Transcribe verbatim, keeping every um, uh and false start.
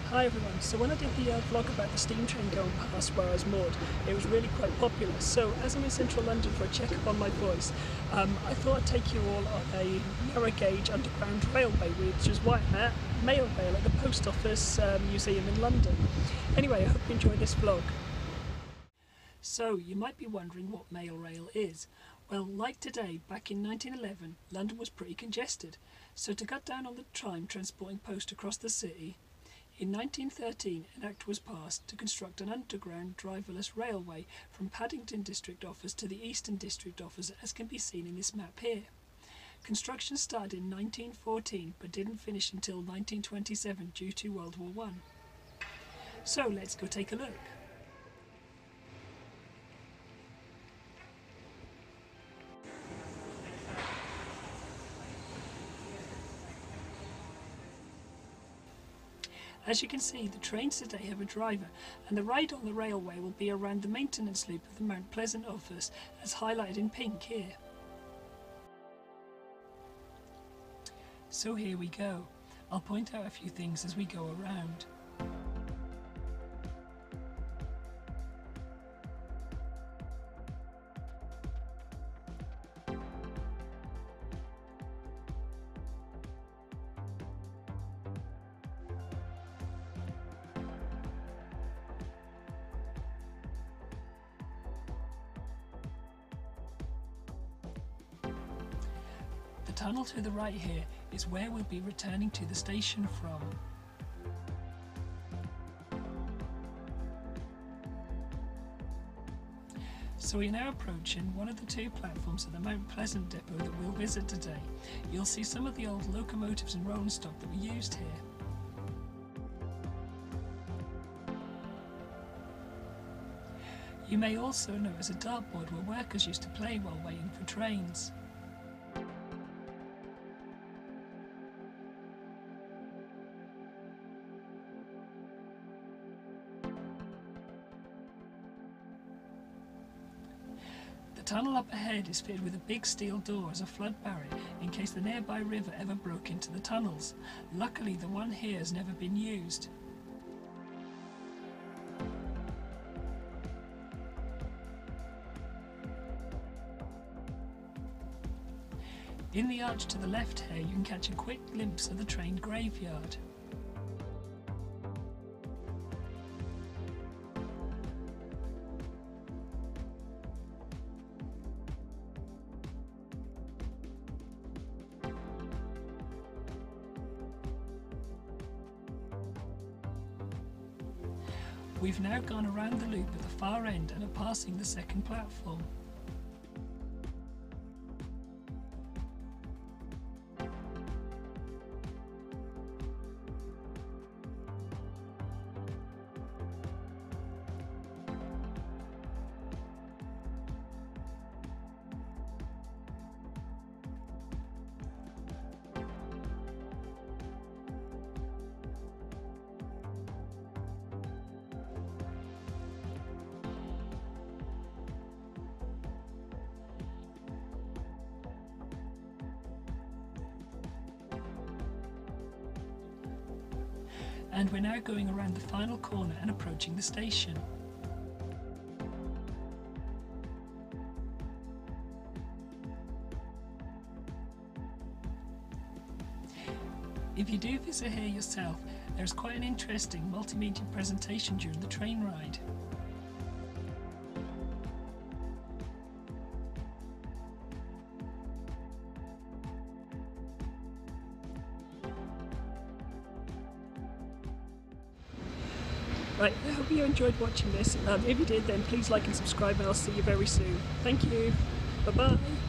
Hi everyone, so when I did the uh, vlog about the steam train going past where I was moored, it was really quite popular. So as I'm in central London for a check-up on my voice, um, I thought I'd take you all on a narrow gauge underground railway, which is why I'm at Mail Rail at the Post Office uh, Museum in London. Anyway, I hope you enjoy this vlog. So you might be wondering what Mail Rail is. Well, like today, back in nineteen eleven, London was pretty congested. So to cut down on the time transporting post across the city, in nineteen thirteen, an act was passed to construct an underground driverless railway from Paddington District Office to the Eastern District Office, as can be seen in this map here. Construction started in nineteen fourteen but didn't finish until nineteen twenty-seven due to World War One. So let's go take a look. As you can see, the trains today have a driver, and the ride on the railway will be around the maintenance loop of the Mount Pleasant office, as highlighted in pink here. So here we go. I'll point out a few things as we go around. The tunnel to the right here is where we'll be returning to the station from. So we're now approaching one of the two platforms of the Mount Pleasant depot that we'll visit today. You'll see some of the old locomotives and rolling stock that we used here. You may also notice a dartboard where workers used to play while waiting for trains. The tunnel up ahead is fitted with a big steel door as a flood barrier in case the nearby river ever broke into the tunnels. Luckily, the one here has never been used. In the arch to the left here, you can catch a quick glimpse of the train graveyard. We've now gone around the loop at the far end and are passing the second platform. And we're now going around the final corner and approaching the station. If you do visit here yourself, there's quite an interesting multimedia presentation during the train ride. Right, I hope you enjoyed watching this. Um, if you did, then please like and subscribe, and I'll see you very soon. Thank you. Bye bye.